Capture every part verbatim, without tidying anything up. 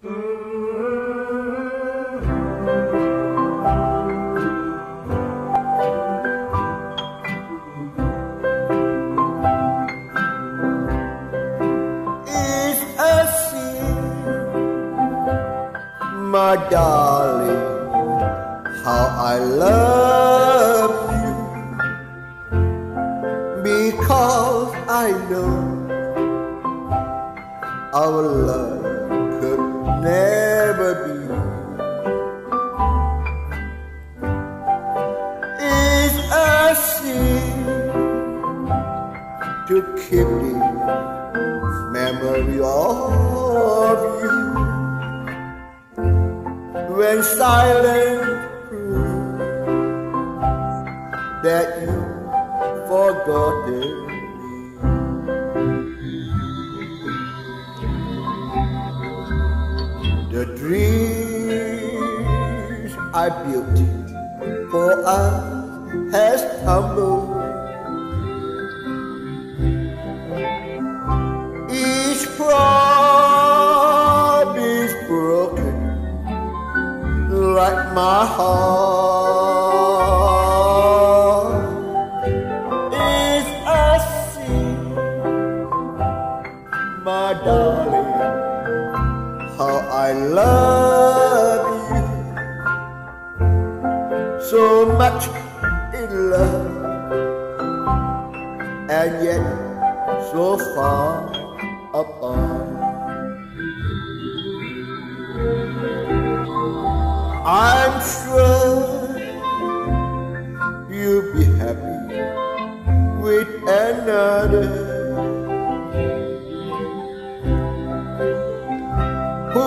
It's a sin, my darling, how I love you, because I know our love could never be. It's a sin to keep the memory of you when silence proves that you forgotten me. The dreams I built for us has tumbled. Each promise broken, like my heart. It's a sin, my darling, how I love you, so much in love, and yet so far apart. I'm sure you'll be happy with another who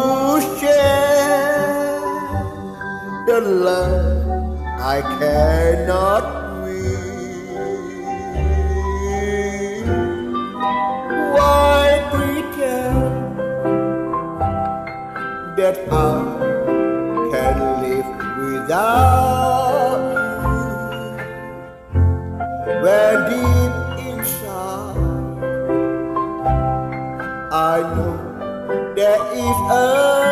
shares the love I cannot win. Why pretend that I can live without you, when deep inside I know there is a